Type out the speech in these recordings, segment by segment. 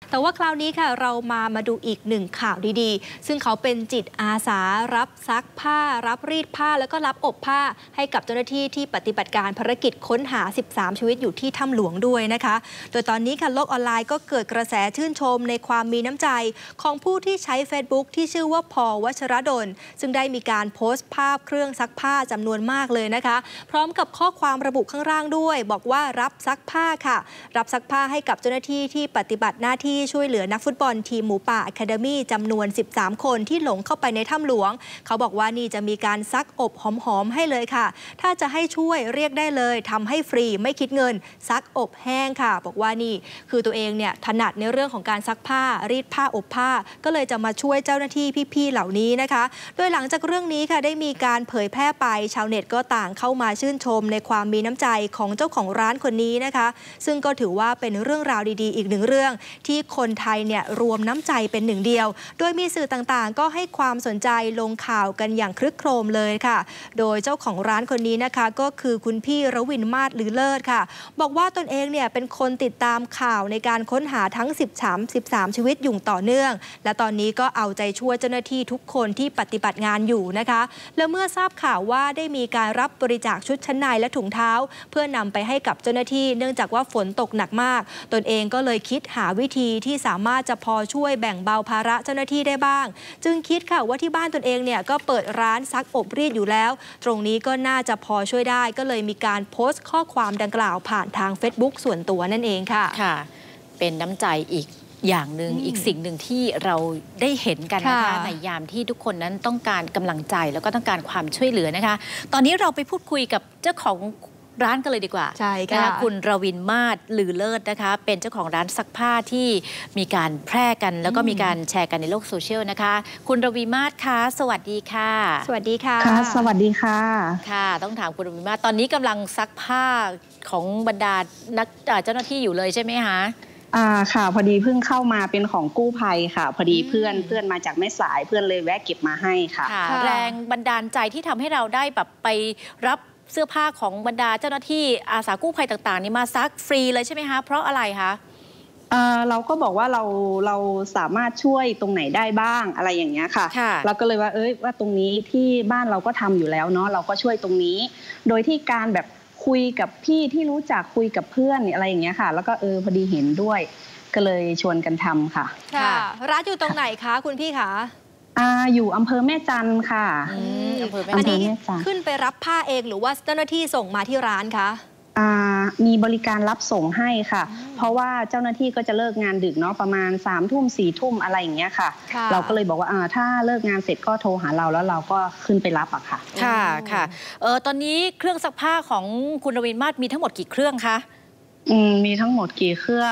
แต่ว่าคราวนี้ค่ะเรามาดูอีกหนึ่งข่าวดีๆซึ่งเขาเป็นจิตอาสารับซักผ้ารับรีดผ้าแล้วก็รับอบผ้าให้กับเจ้าหน้าที่ที่ปฏิบัติการภารกิจค้นหา13ชีวิตอยู่ที่ถ้ำหลวงด้วยนะคะโดยตอนนี้ค่ะโลกออนไลน์ก็เกิดกระแสชื่นชมในความมีน้ำใจของผู้ที่ใช้ Facebook ที่ชื่อว่าพอวัชรดลซึ่งได้มีการโพสต์ภาพเครื่องซักผ้าจำนวนมากเลยนะคะพร้อมกับข้อความระบุข้างล่างด้วยบอกว่ารับซักผ้าค่ะรับซักผ้าให้กับเจ้าหน้าที่ที่ปฏิบัติหน้าที่ช่วยเหลือนักฟุตบอลทีมหมูป่าอะคาเดมี่จำนวน13คนที่หลงเข้าไปในถ้ำหลวงเขาบอกว่านี่จะมีการซักอบหอมๆให้เลยค่ะถ้าจะให้ช่วยเรียกได้เลยทำให้ฟรีไม่คิดเงินซักอบแห้งค่ะบอกว่านี่คือตัวเองเนี่ยถนัดในเรื่องของการซักผ้ารีดผ้าอบผ้าก็เลยจะมาช่วยเจ้าหน้าที่พี่ๆเหล่านี้นะคะโดยหลังจากเรื่องนี้ค่ะได้มีการเผยแพร่ไปชาวเน็ตก็ต่างเข้ามาชื่นชมในความมีน้ำใจของเจ้าของร้านคนนี้นะคะซึ่งก็ถือว่าเป็นเรื่องราวดีๆอีกหนึ่งเรื่องที่คนไทยเนี่ยรวมน้ำใจเป็นหนึ่งเดียวโดยมีสื่อต่างๆก็ให้ความสนใจลงข่าวกันอย่างครึกโครมเลยค่ะโดยเจ้าของร้านคนนี้นะคะก็คือคุณพี่รวินมาศลือเลิศค่ะบอกว่าตนเองเนี่ยเป็นคนติดตามข่าวในการค้นหาทั้ง13ชีวิตอยู่ต่อเนื่องและตอนนี้ก็เอาใจช่วยเจ้าหน้าที่ทุกคนที่ปฏิบัติงานอยู่นะคะและเมื่อทราบข่าวว่าได้มีการรับบริจาคชุดชั้นในและถุงเท้าเพื่อนำไปให้กับเจ้าหน้าที่เนื่องจากว่าฝนตกหนักมากตนเองก็เลยคิดหาวิธีที่สามารถจะพอช่วยแบ่งเบาภาระเจ้าหน้าที่ได้บ้างจึงคิดค่ะว่าที่บ้านตนเองเนี่ยก็เปิดร้านซักอบรีดอยู่แล้วตรงนี้ก็น่าจะพอช่วยได้ก็เลยมีการโพสต์ข้อความดังกล่าวผ่านทาง Facebook ส่วนตัวนั่นเองค่ะค่ะเป็นน้ำใจอีกอย่างหนึ่งอีกสิ่งหนึ่งที่เราได้เห็นกันนะคะในยามที่ทุกคนนั้นต้องการกำลังใจแล้วก็ต้องการความช่วยเหลือนะคะตอนนี้เราไปพูดคุยกับเจ้าของร้านกันเลยดีกว่าใช่ค่ะคุณรวินมาศลือเลิศนะคะเป็นเจ้าของร้านซักผ้าที่มีการแพร่กันแล้วก็มีการแชร์กันในโลกโซเชียลนะคะคุณรวินมาศคะสวัสดีค่ะสวัสดีค่ะสวัสดีค่ะค่ะต้องถามคุณรวินมาศตอนนี้กำลังซักผ้าของบรรดานักเจ้าหน้าที่อยู่เลยใช่ไหมคะค่ะพอดีเพิ่งเข้ามาเป็นของกู้ภัยค่ะพอดีเพื่อนมาจากแม่สายเพื่อนเลยแวะเก็บมาให้ค่ะแรงบันดาลใจที่ทำให้เราได้แบบไปรับเสื้อผ้าของบรรดาเจ้าหน้าที่อาสากู้ภัยต่างๆนี่มาซักฟรีเลยใช่ไหมคะเพราะอะไรคะเราก็บอกว่าเราสามารถช่วยตรงไหนได้บ้างอะไรอย่างเงี้ยค่ะเราก็เลยว่าตรงนี้ที่บ้านเราก็ทำอยู่แล้วเนาะเราก็ช่วยตรงนี้โดยที่การแบบคุยกับพี่ที่รู้จักคุยกับเพื่อนอะไรอย่างเงี้ยค่ะแล้วก็พอดีเห็นด้วยก็เลยชวนกันทำค่ะค่ะร้านอยู่ตรงไหนคะคุณพี่คะอยู่อำเภอแม่จันทร์ค่ะอันนี้ขึ้นไปรับผ้าเองหรือว่าเจ้าหน้าที่ส่งมาที่ร้านคะมีบริการรับส่งให้ค่ะเพราะว่าเจ้าหน้าที่ก็จะเลิกงานดึกเนาะประมาณ3 ทุ่ม4 ทุ่มอะไรอย่างเงี้ยค่ะเราก็เลยบอกว่าถ้าเลิกงานเสร็จก็โทรหาเราแล้วเราก็ขึ้นไปรับอะค่ะค่ะตอนนี้เครื่องซักผ้าของคุณรวินมาศมีทั้งหมดกี่เครื่องคะมีทั้งหมดกี่เครื่อง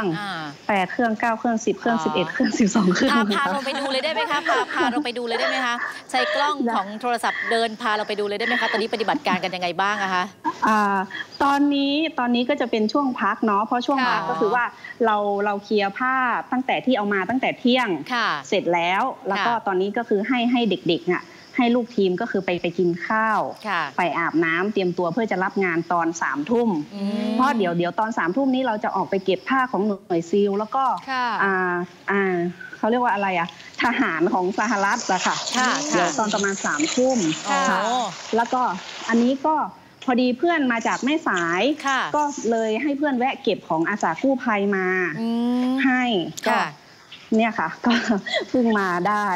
8 เครื่อง9 เครื่อง10 เครื่อง11 เครื่อง12 เครื่องพาเราไปดูเลยได้ไหมคะพาเราไปดูเลยได้ไหมคะใช้กล้องของโทรศัพท์เดินพาเราไปดูเลยได้ไหมคะตอนนี้ปฏิบัติการกันยังไงบ้างอะคะตอนนี้ก็จะเป็นช่วงพักเนาะเพราะช่วงพักก็คือว่าเราเคลียร์ผ้าตั้งแต่ที่เอามาตั้งแต่เที่ยงเสร็จแล้วก็ตอนนี้ก็คือให้เด็กๆให้ลูกทีมก็คือไปกินข้าวไปอาบน้ำเตรียมตัวเพื่อจะรับงานตอน3 ทุ่มเพราะเดี๋ยวตอน3 ทุ่มนี้เราจะออกไปเก็บผ้าของหน่วยซีลแล้วก็เขาเรียกว่าอะไรทหารของสหรัฐอะค่ะเดี๋ยวตอนประมาณ3 ทุ่มแล้วก็อันนี้ก็พอดีเพื่อนมาจากแม่สายก็เลยให้เพื่อนแวะเก็บของอาสากู้ภัยมาให้ก็เนี่ยค่ะก็เพิ่งมาได้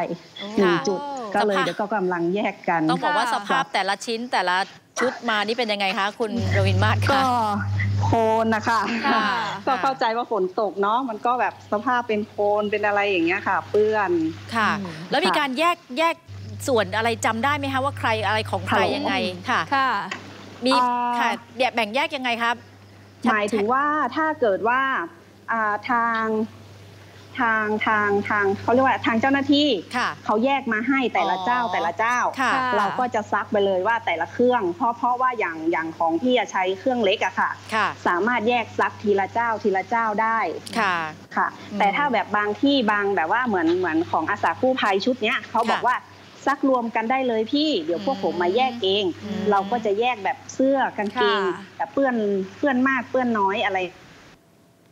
1 จุดก็เลยเดี๋ยวก็กำลังแยกกันต้องบอกว่าสภาพแต่ละชิ้นแต่ละชุดมานี่เป็นยังไงคะคุณรวินมาศคะก็โคลนนะคะก็เข้าใจว่าฝนตกเนาะมันก็แบบสภาพเป็นโคลนเป็นอะไรอย่างเงี้ยค่ะเปื้อนค่ะแล้วมีการแยกส่วนอะไรจำได้ไหมคะว่าใครอะไรของใครยังไงค่ะมีค่ะแบ่งแยกยังไงครับหมายถึงว่าถ้าเกิดว่าทางเขาเรียกว่าทางเจ้าหน้าที่เขาแยกมาให้แต่ละเจ้าเราก็จะซักไปเลยว่าแต่ละเครื่องเพราะว่าอย่างของพี่ใช้เครื่องเล็กอะค่ะสามารถแยกซักทีละเจ้าได้ค่ะแต่ถ้าแบบบางที่บางแบบว่าเหมือนของอาสากู้ภัยชุดเนี้ยเขาบอกว่าซักรวมกันได้เลยพี่เดี๋ยวพวกผมมาแยกเองเราก็จะแยกแบบเสื้อกางเกงแต่เปื้อนมากเปื้อนน้อยอะไร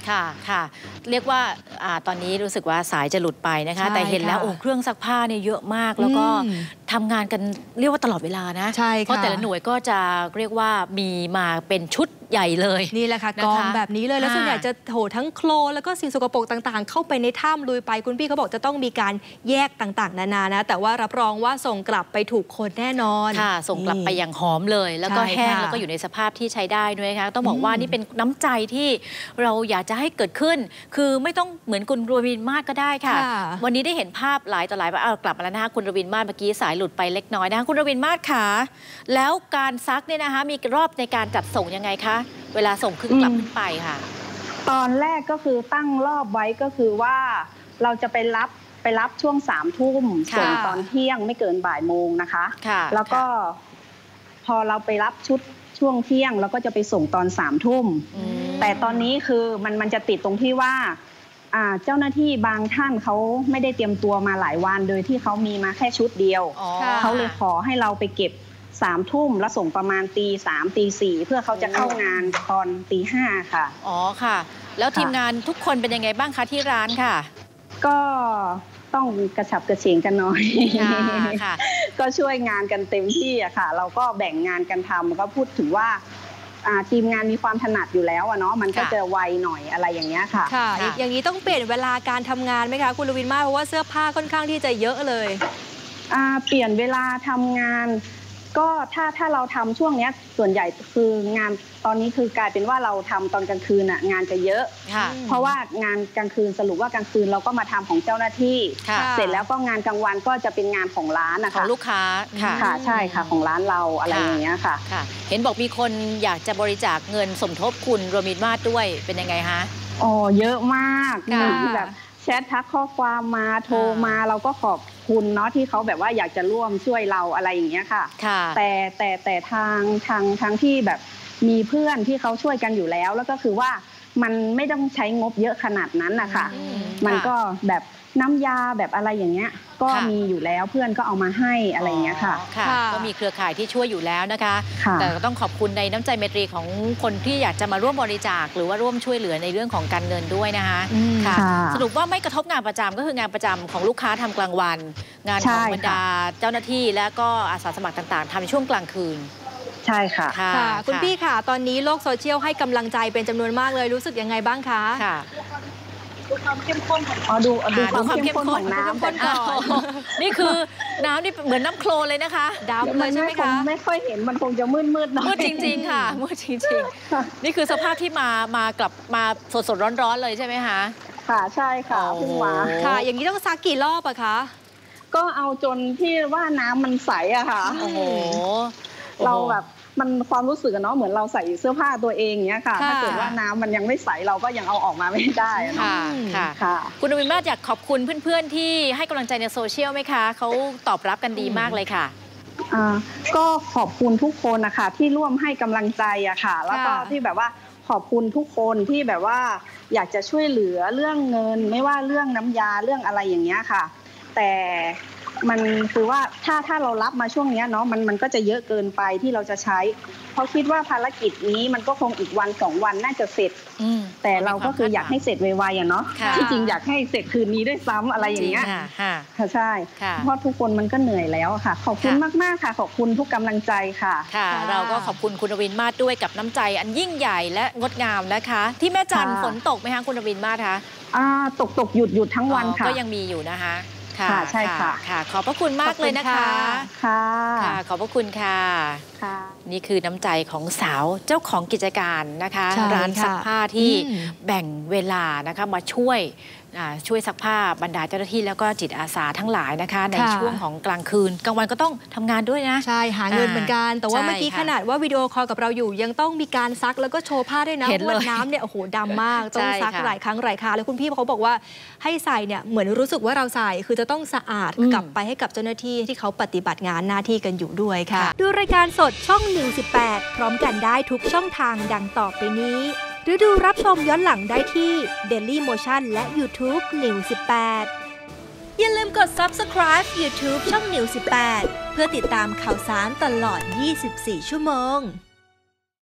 ค่ะเรียกว่าตอนนี้รู้สึกว่าสายจะหลุดไปนะคะแต่เห็นแล้วเครื่องซักผ้าเนี่ยเยอะมากแล้วก็ทำงานกันเรียกว่าตลอดเวลานะเพราะแต่ละหน่วยก็จะเรียกว่ามีมาเป็นชุดใหญ่เลยนี่แหละค่ะกองแบบนี้เลยแล้วส่วนใหญ่จะโถทั้งโคลนแล้วก็สิ่งสกปรกต่างๆเข้าไปในถ้ำลุยไปคุณพี่เขาบอกจะต้องมีการแยกต่างๆนานานะแต่ว่ารับรองว่าส่งกลับไปถูกคนแน่นอนค่ะส่งกลับไปอย่างหอมเลยแล้วก็แห้งแล้วก็อยู่ในสภาพที่ใช้ได้ด้วยนะคะต้องบอกว่านี่เป็นน้ำใจที่เราอยากจะให้เกิดขึ้นคือไม่ต้องเหมือนคุณรวินมาศก็ได้ค่ะวันนี้ได้เห็นภาพหลายต่อหลายกลับมาแล้วนะคะคุณรวินมาศเมื่อกี้สายหลุดไปเล็กน้อยนะคะคุณรวินมาศค่ะแล้วการซักเนี่ยนะคะมีรอบในการจัดส่งยังไงคะเวลาส่งขึ้นกลับขึ้นไปค่ะตอนแรกก็คือตั้งรอบไว้ก็คือว่าเราจะไปรับช่วง3 ทุ่มส่งตอนเที่ยงไม่เกินบ่ายโมงนะคะแล้วก็พอเราไปรับชุดช่วงเที่ยงเราก็จะไปส่งตอน3 ทุ่มแต่ตอนนี้คือมันจะติดตรงที่ว่าเจ้าหน้าที่บางท่านเขาไม่ได้เตรียมตัวมาหลายวันโดยที่เขามีมาแค่ชุดเดียวเขาเลยขอให้เราไปเก็บ3 ทุ่มแล้วส่งประมาณตี 3 ตี 4เพื่อเขาจะเข้างานตอนตี 5ค่ะอ๋อค่ะแล้วทีมงานทุกคนเป็นยังไงบ้างคะที่ร้านค่ะก็ต้องกระฉับกระเฉงกันหน่อยค่ะก็ช่วยงานกันเต็มที่อะค่ะเราก็แบ่งงานกันทำก็พูดถึงว่าทีมงานมีความถนัดอยู่แล้วเนาะมันก็จะไวหน่อยอะไรอย่างเงี้ยค่ะค่ะอย่างนี้ต้องเปลี่ยนเวลาการทำงานไหมคะคุณรวินมาศเพราะว่าเสื้อผ้าค่อนข้างที่จะเยอะเลยเปลี่ยนเวลาทำงานก็ถ้าเราทำช่วงนี้ส่วนใหญ่คืองานตอนนี้คือกลายเป็นว่าเราทำตอนกลางคืนงานจะเยอะเพราะว่างานกลางคืนสรุปว่ากลางคืนเราก็มาทำของเจ้าหน้าที่เสร็จแล้วก็งานกลางวันก็จะเป็นงานของร้านนะคะของลูกค้าค่ะใช่ค่ะของร้านเราอะไรอย่างเงี้ยค่ะเห็นบอกมีคนอยากจะบริจาคเงินสมทบคุณรวินมาศด้วยเป็นยังไงคะอ๋อเยอะมากแบบแชททักข้อความมาโทรมาเราก็ขอบคุณเนาะที่เขาแบบว่าอยากจะร่วมช่วยเราอะไรอย่างเงี้ยค่ะแต่ทางที่แบบมีเพื่อนที่เขาช่วยกันอยู่แล้วก็คือว่ามันไม่ต้องใช้งบเยอะขนาดนั้นนะคะมันก็แบบน้ำยาแบบอะไรอย่างเงี้ยก็มีอยู่แล้วเพื่อนก็เอามาให้อะไรอย่างเงี้ยค่ะก็มีเครือข่ายที่ช่วยอยู่แล้วนะคะแต่ก็ต้องขอบคุณในน้ำใจเมตรีของคนที่อยากจะมาร่วมบริจาคหรือว่าร่วมช่วยเหลือในเรื่องของการเงินด้วยนะคะค่ะสรุปว่าไม่กระทบงานประจำก็คืองานประจำของลูกค้าทำกลางวันงานของบรรดาเจ้าหน้าที่และก็อาสาสมัครต่างๆทำในช่วงกลางคืนใช่ค่ะคุณพี่ค่ะตอนนี้โลกโซเชียลให้กำลังใจเป็นจำนวนมากเลยรู้สึกยังไงบ้างคะดูความเข้มข้นของดูความเข้มข้นของน้ำก่อนนี่คือน้ำนี่เหมือนน้ำโคลนเลยนะคะดำเลยใช่ไหมคะไม่ค่อยเห็นมันคงจะมืดๆหน่อยมืดจริงๆค่ะมืดจริงๆนี่คือสภาพที่มากลับมาสดๆร้อนๆเลยใช่ไหมคะค่ะใช่ค่ะเพิ่งมาค่ะอย่างนี้ต้องซักกี่รอบอะคะก็เอาจนที่ว่าน้ำมันใสอะค่ะโอ้โหเราแบบมันความรู้สึกเนาะเหมือนเราใส่เสื้อผ้าตัวเองเนี้ยค่ะถ้าเกิดว่าน้ำมันยังไม่ใสเราก็ยังเอาออกมาไม่ได้เนาะค่ะคุณรวินมาศอยากขอบคุณเพื่อนๆที่ให้กำลังใจในโซเชียลไหมคะเขาตอบรับกันดีมากเลยค่ะก็ขอบคุณทุกคนนะคะที่ร่วมให้กำลังใจอะค่ะแล้วก็ที่แบบว่าขอบคุณทุกคนที่แบบว่าอยากจะช่วยเหลือเรื่องเงินไม่ว่าเรื่องน้ำยาเรื่องอะไรอย่างเงี้ยค่ะแต่มันคือว่าถ้าเรารับมาช่วงนี้เนาะมันก็จะเยอะเกินไปที่เราจะใช้เพราะคิดว่าภารกิจนี้มันก็คงอีกวัน2 วันน่าจะเสร็จแต่เราก็คืออยากให้เสร็จไวๆเนาะที่จริงอยากให้เสร็จคืนนี้ด้วยซ้ำอะไรอย่างเงี้ยค่ะใช่เพราะทุกคนมันก็เหนื่อยแล้วค่ะขอบคุณมากๆค่ะขอบคุณทุกกำลังใจค่ะเราก็ขอบคุณคุณรวินมาศด้วยกับน้ำใจอันยิ่งใหญ่และงดงามนะคะที่แม่จันฝนตกไหมคะคุณรวินมาศคะตกหยุดทั้งวันค่ะก็ยังมีอยู่นะคะค่ะใช่ค่ะขอบพระคุณมากเลยนะคะค่ะขอบพระคุณค่ะนี่คือน้ำใจของสาวเจ้าของกิจการนะคะร้านซักผ้าที่แบ่งเวลานะคะมาช่วยซักผ้าบรรดาเจ้าหน้าที่แล้วก็จิตอาสาทั้งหลายนะคะในช่วงของกลางคืนกลางวันก็ต้องทำงานด้วยนะใช่หาเงินเหมือนกันแต่ว่าเมื่อกี้ขนาดว่าวิดีโอคอลกับเราอยู่ยังต้องมีการซักแล้วก็โชว์ผ้าด้วยนะเพราะว่าน้ำเนี่ยโอ้โหดำมากต้องซักหลายครั้งหลายคราแล้วคุณพี่เขาบอกว่าให้ใส่เนี่ยเหมือนรู้สึกว่าเราใส่คือจะต้องสะอาดกลับไปให้กับเจ้าหน้าที่ที่เขาปฏิบัติงานหน้าที่กันอยู่ด้วยค่ะดูรายการสดช่องนิว18พร้อมกันได้ทุกช่องทางดังต่อไปนี้หรือดูรับชมย้อนหลังได้ที่ Daily Motion และ YouTube News 18อย่าลืมกด Subscribe YouTube ช่อง News 18เพื่อติดตามข่าวสารตลอด 24 ชั่วโมง